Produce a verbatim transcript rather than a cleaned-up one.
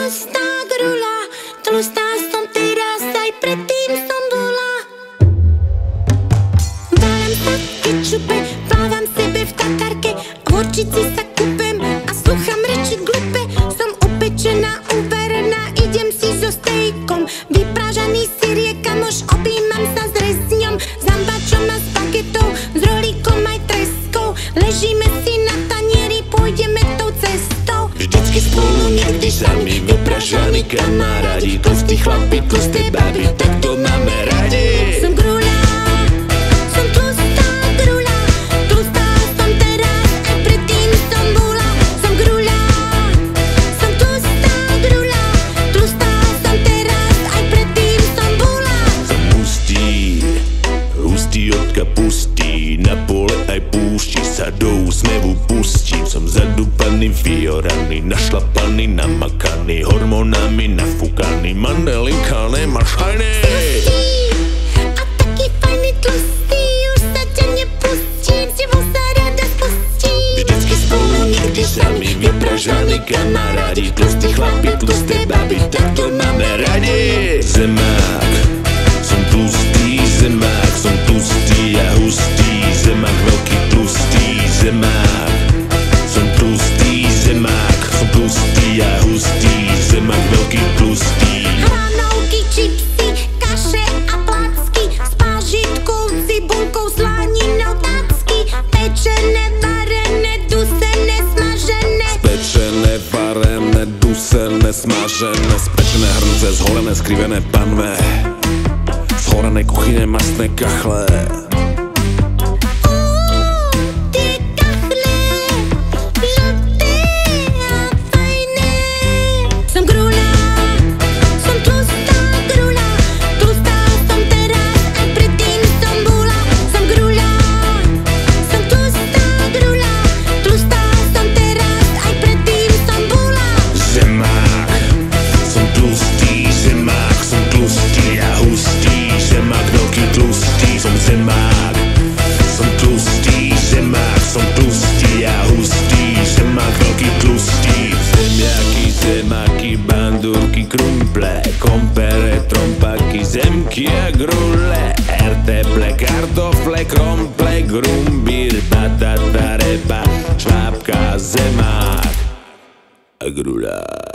tlustá grula, tlustá som teraz, aj predtým som bola. Válam sa v kečupe, plávam sebe v tatarke, v horčici sa kúpem a slucham reči glupe. Som upečená, uverená, idem si so stejkom, vyprážaný syriek, kamoš, objímam sa s rezňom, s hambačom a s bagetou, s rolíkom aj treskou. Ležíme si na tanieri, pôjdeme tou cestou. Vždycky spolu, nikdy sami, vypražaní kamarádi, tlstí chlapi, tlusté baby, tak to máme radi. Som grula, som tlustá grula, tlustá som teraz, aj predtým som bola. Som grula, som tlustá grula, tlustá som teraz, aj predtým som bola. Som hustý, hustý od kapustí, na pole aj púšti sa do úsmevu pustím. Som zadupaný, fioraný, našlapaný, namakaný, hormonami nafúkaný, mandelinka nemáš hajný. A taký fajný tlustý, už sa ťa nepustím, s tebou sa rada spustím. Vždycky spolu, nikdy sami, vypražaní kamarádi, tlstí chlapi, tlusté baby, tak to máme radi. Zemák, som tlustý zemák, som tlustý a hustý zemák, veľký tlustý zemák. Som tlustý zemák, som tlustý a hustý zemák, veľký tlustý. Hranolky, čipsy, kaše a placky, s pážitkou, cibulkou, slaninou, tacky, pečené, varené, dusené, smažené. Pečené, varené, dusené, smažené, spečené hrnce, zhorené, skrivené panve, zhorené kuchyne, mastné kachle. Zemák, som tlustý zemák, som tlustý a hustý zemák, veľký tlustý. Zemiaky, zemáky, bandúrky, krumple, kompere, trompaky, zemky a grule, erteple, kartofle, kromple, grumbír, batata, repa, švábka, zemák a grula.